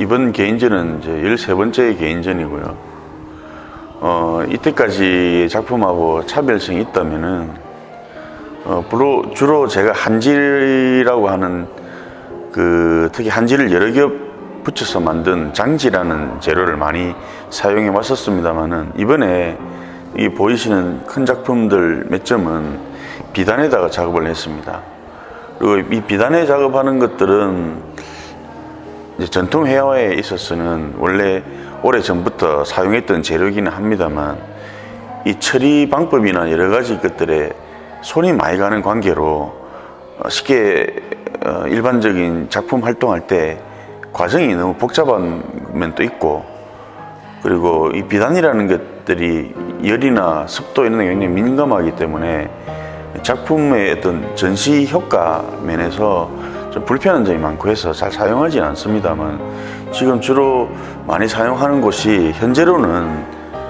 이번 개인전은 이제 13번째 개인전이고요. 이때까지 작품하고 차별성이 있다면은, 주로 제가 한지라고 하는 특히 한지를 여러 겹 붙여서 만든 장지라는 재료를 많이 사용해 왔었습니다만은, 이번에 이 보이시는 큰 작품들 몇 점은 비단에다가 작업을 했습니다. 그리고 이 비단에 작업하는 것들은 이제 전통 회화에 있어서는 원래 오래전부터 사용했던 재료이기는 합니다만, 이 처리 방법이나 여러 가지 것들에 손이 많이 가는 관계로 쉽게 일반적인 작품 활동할 때 과정이 너무 복잡한 면도 있고, 그리고 이 비단이라는 것들이 열이나 습도 이런 데 굉장히 민감하기 때문에 작품의 어떤 전시 효과 면에서 좀 불편한 점이 많고 해서 잘 사용하지는 않습니다만, 지금 주로 많이 사용하는 곳이 현재로는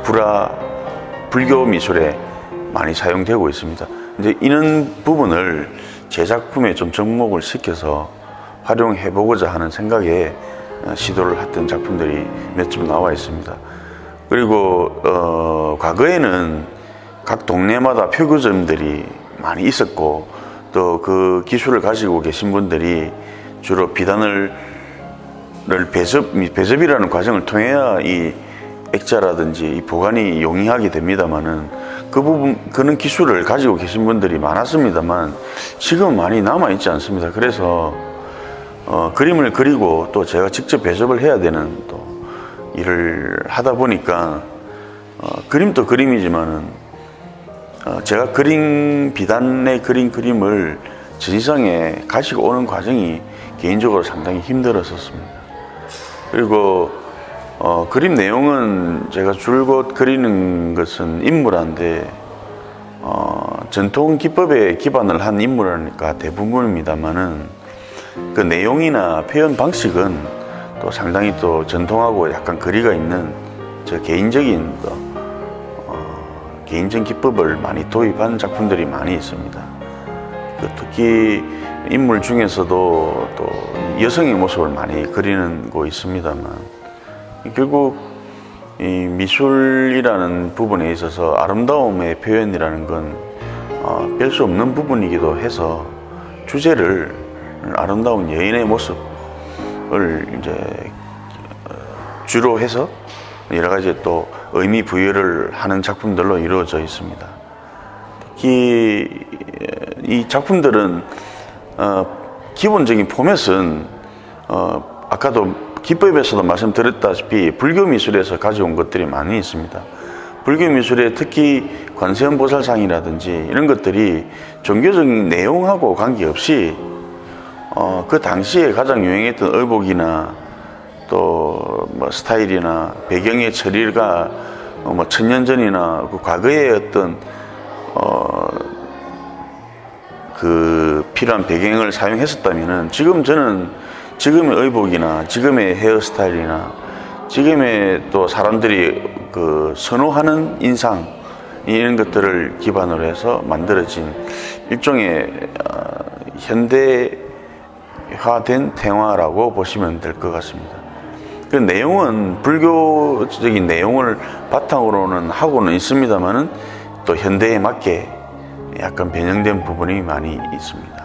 불교 미술에 많이 사용되고 있습니다. 이제 이런 부분을 제 작품에 좀 접목을 시켜서 활용해 보고자 하는 생각에 시도를 했던 작품들이 몇 점 나와 있습니다. 그리고 과거에는 각 동네마다 표구점들이 많이 있었고, 또 그 기술을 가지고 계신 분들이 주로 비단을 배접이라는 과정을 통해야 이 액자라든지 이 보관이 용이하게 됩니다만은, 그런 기술을 가지고 계신 분들이 많았습니다만 지금은 많이 남아있지 않습니다. 그래서 그림을 그리고 또 제가 직접 배접을 해야 되는 또 일을 하다 보니까 그림도 그림이지만은 제가 비단에 그린 그림을 전시장에 가지고 오는 과정이 개인적으로 상당히 힘들었었습니다. 그리고 그림 내용은 제가 줄곧 그리는 것은 인물화인데 전통 기법에 기반을 한 인물화니까 대부분입니다만은, 그 내용이나 표현 방식은 또 상당히 또 전통하고 약간 거리가 있는 저 개인적인 개인적 기법을 많이 도입한 작품들이 많이 있습니다. 특히 인물 중에서도 또 여성의 모습을 많이 그리는 곳 있습니다만, 결국 이 미술이라는 부분에 있어서 아름다움의 표현이라는 건 뺄 수 없는 부분이기도 해서 주제를 아름다운 여인의 모습을 이제 주로 해서 여러 가지 또 의미 부여를 하는 작품들로 이루어져 있습니다. 특히 이 작품들은 기본적인 포맷은 아까도 기법에서도 말씀드렸다시피 불교 미술에서 가져온 것들이 많이 있습니다. 불교 미술에 특히 관세음보살상이라든지 이런 것들이 종교적인 내용하고 관계없이 그 당시에 가장 유행했던 의복이나 또 뭐 스타일이나 배경의 처리가 뭐 천년 전이나 그 과거의 어떤 그 필요한 배경을 사용했었다면은, 지금 저는 지금의 의복이나 지금의 헤어스타일이나 지금의 또 사람들이 그 선호하는 인상 이런 것들을 기반으로 해서 만들어진 일종의 현대화된 태화라고 보시면 될 것 같습니다. 그 내용은 불교적인 내용을 바탕으로는 하고는 있습니다만은 또 현대에 맞게 약간 변형된 부분이 많이 있습니다.